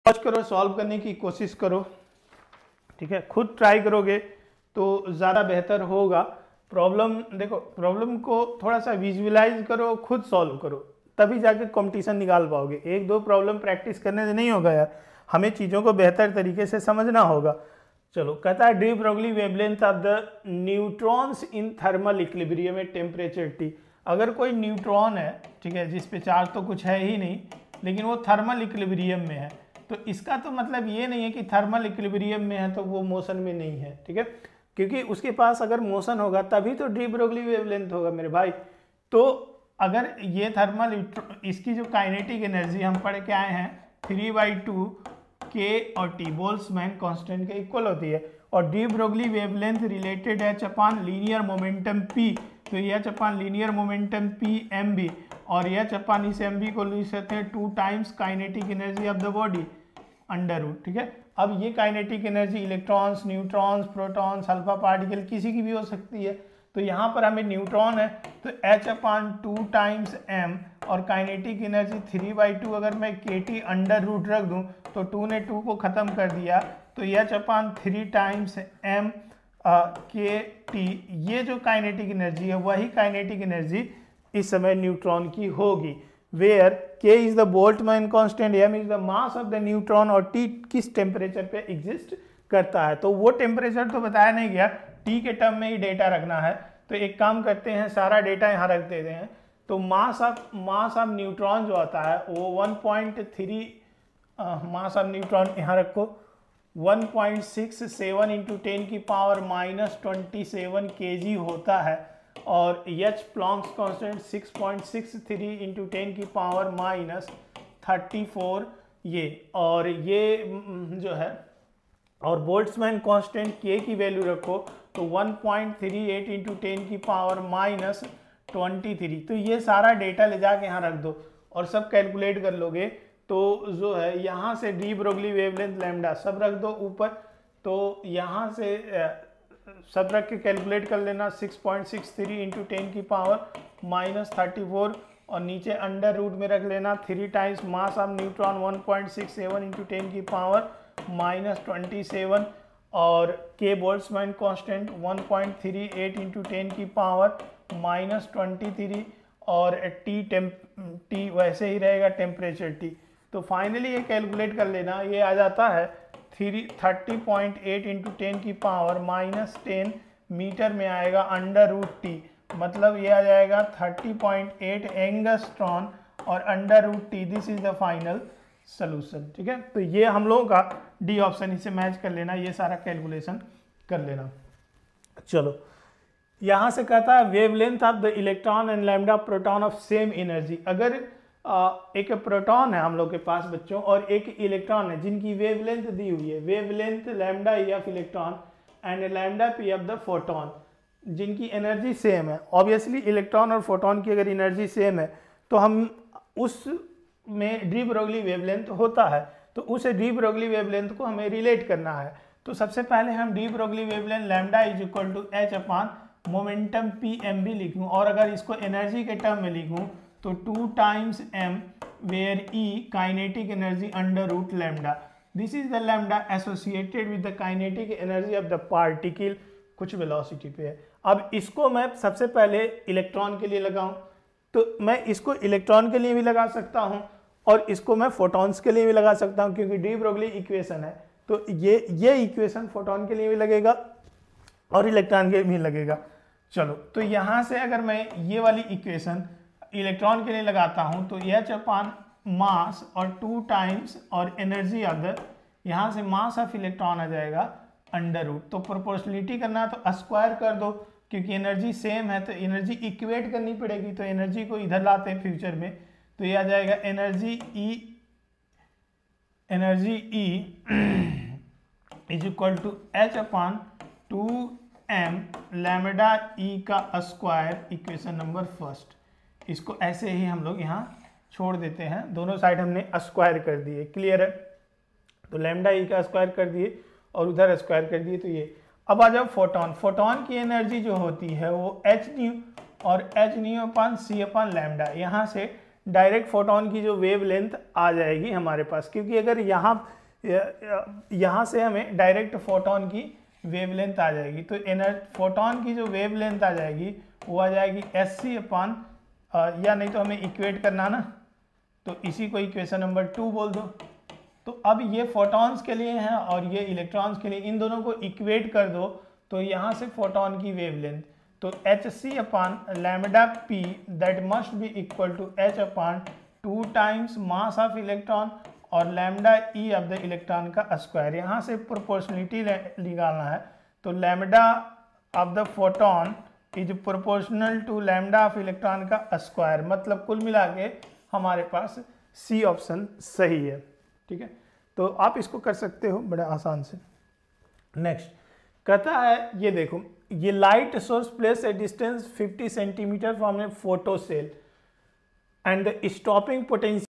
Watch करो, solve करने की कोशिश करो, ठीक है। खुद ट्राई करोगे तो ज़्यादा बेहतर होगा। प्रॉब्लम देखो, प्रॉब्लम को थोड़ा सा विजुअलाइज करो, खुद सॉल्व करो, तभी जाके कंपटीशन निकाल पाओगे। एक दो प्रॉब्लम प्रैक्टिस करने से नहीं होगा यार, हमें चीज़ों को बेहतर तरीके से समझना होगा। चलो, कहता है de Broglie wavelength of the neutrons in thermal equilibrium at temperature T. अगर कोई न्यूट्रॉन है, ठीक है, जिस पे चार्ज तो कुछ है ही नहीं, लेकिन वो थर्मल इक्विलिब्रियम में है, तो इसका तो मतलब ये नहीं है कि थर्मल इक्विलिब्रियम में है तो वो मोशन में नहीं है, ठीक है, क्योंकि उसके पास अगर मोशन होगा तभी तो डी ब्रोगली वेवलेंथ होगा मेरे भाई। तो अगर ये थर्मल, इसकी जो काइनेटिक एनर्जी हम पढ़ के आए हैं 3/2 के और टी बोल्ट्जमैन कांस्टेंट के इक्वल होती है, और de Broglie wavelength related H upon linear momentum P, तो H upon linear momentum P M B, और एच अपॉन इस एम बी को लिख सकते हैं 2 times kinetic energy of the body under root, ठीक है। अब ये kinetic energy electrons, neutrons, protons, alpha particle किसी की भी हो सकती है। तो यहाँ पर हमें न्यूट्रॉन है तो h अपॉन 2 टाइम्स m, और काइनेटिक एनर्जी 3/2 अगर मैं kt अंडर रूट रख दूँ तो 2 ने 2 को ख़त्म कर दिया, तो h upon 3 times m kt, ये जो काइनेटिक एनर्जी है वही काइनेटिक एनर्जी इस समय न्यूट्रॉन की होगी, where k is the Boltzmann constant, m is the mass of the neutron, और t किस टेम्परेचर पे एग्जिस्ट करता है। तो वो टेम्परेचर तो बताया नहीं गया, t के टर्म में ही डेटा रखना है। तो एक काम करते हैं, सारा डेटा यहाँ रख देते हैं। तो मास ऑफ न्यूट्रॉन जो आता है वो 1.3, मास ऑफ न्यूट्रॉन यहाँ रखो 1.67 इंटू 10 की पावर -27 kg होता है, और एच प्लॉन्क्स कांस्टेंट 6.63 इंटू 10 की पावर -34 ये, और ये जो है, और बोल्ट्जमैन कांस्टेंट के की वैल्यू रखो तो 1.38 इंटू 10 की पावर -23। तो ये सारा डेटा ले जाके यहाँ रख दो और सब कैलकुलेट कर लोगे, तो जो है यहाँ से डी ब्रोगली वेवलेंथ लैम्डा सब रख दो ऊपर, तो यहाँ से सब रख के कैलकुलेट कर लेना 6.63 इंटू 10 की पावर -34, और नीचे अंडर रूट में रख लेना 3 times mass of neutron 1.67 into 10 की पावर -27, और के बोल्ट्जमैन कांस्टेंट 1.38 इंटू 10 की पावर -23, और टी वैसे ही रहेगा टेम्परेचर टी। तो फाइनली ये कैलकुलेट कर लेना, ये आ जाता है 30.8 इंटू 10 की पावर -10 मीटर में आएगा अंडर रूट टी, मतलब ये आ जाएगा 30.8 एंगस्ट्रॉन और under root T. This is the final solution, ठीक है। तो ये हम लोगों का डी ऑप्शन, इसे मैच कर लेना, ये सारा कैलकुलेशन कर लेना। चलो, यहाँ से कहता है wavelength of the electron and lambda proton of same energy. अगर एक प्रोटॉन है हम लोग के पास बच्चों और एक इलेक्ट्रॉन है जिनकी वेवलेंथ दी हुई है, wavelength lambda E of electron and lambda P of the photon, जिनकी एनर्जी सेम है। ऑब्वियसली इलेक्ट्रॉन और फोटोन की अगर एनर्जी सेम है तो हम उस में डी ब्रोगली वेवलेंथ होता है, तो उस डी ब्रोगली वेवलेंथ को हमें रिलेट करना है। तो सबसे पहले हम de Broglie wavelength lambda is equal to H upon momentum P M B लिखूँ, और अगर इसको एनर्जी के टर्म में लिखूँ तो 2 times M, where E kinetic energy under root lambda. This is the lambda associated with the kinetic energy of the particle, कुछ velocity पे है। अब इसको मैं सबसे पहले इलेक्ट्रॉन के लिए लगाऊं, तो मैं इसको इलेक्ट्रॉन के लिए भी लगा सकता हूं और इसको मैं फोटॉन्स के लिए भी लगा सकता हूं, क्योंकि डी ब्रोगली इक्वेशन है। तो ये इक्वेशन फोटॉन के लिए भी लगेगा और इलेक्ट्रॉन के लिए भी लगेगा। चलो, तो यहाँ से अगर मैं ये वाली इक्वेशन इलेक्ट्रॉन के लिए लगाता हूँ तो एच अपॉन मास और 2 टाइम्स और एनर्जी ऑफ द, यहाँ से मास ऑफ इलेक्ट्रॉन आ जाएगा अंडर रूट। तो प्रोपोर्शनलिटी करना है तो स्क्वायर कर दो, क्योंकि एनर्जी सेम है तो एनर्जी इक्वेट करनी पड़ेगी, तो एनर्जी को इधर लाते हैं फ्यूचर में, तो ये आ जाएगा energy E is equal to H upon 2m lambda E का स्क्वायर, इक्वेशन नंबर फर्स्ट। इसको ऐसे ही हम लोग यहाँ छोड़ देते हैं, दोनों साइड हमने स्क्वायर कर दिए, क्लियर है। तो लैम्डा ई का स्क्वायर कर दिए और उधर स्क्वायर कर दिए, तो ये। अब आ जाओ फोटॉन। फोटॉन की एनर्जी जो होती है वो एच न्यू और H nu upon C upon lambda. यहाँ से डायरेक्ट फोटोन की जो वेव लेंथ आ जाएगी हमारे पास, क्योंकि अगर यहाँ से हमें डायरेक्ट फोटोन की वेव लेंथ आ जाएगी, तो फोटोन की जो वेव लेंथ आ जाएगी वो आ जाएगी sc अपान, या नहीं तो हमें इक्वेट करना ना, तो इसी को इक्वेशन नंबर 2 बोल दो। तो अब ये फोटॉन्स के लिए है और ये इलेक्ट्रॉन्स के लिए, इन दोनों को इक्वेट कर दो तो यहाँ से फोटोन की वेवलेंथ, तो hc upon lambda p that must be equal to h upon 2 times mass of electron और lambda e of the electron का स्क्वायर। यहाँ से प्रोपोर्शनलिटी निकालना है, तो lambda of the photon is proportional to lambda of electron का square, मतलब कुल मिला के हमारे पास सी ऑप्शन सही है। ठीक है, तो आप इसको कर सकते हो बड़े आसान से। नेक्स्ट कहता है, ये देखो, ये light source place a distance 50 centimetre from a photo cell and the stopping potential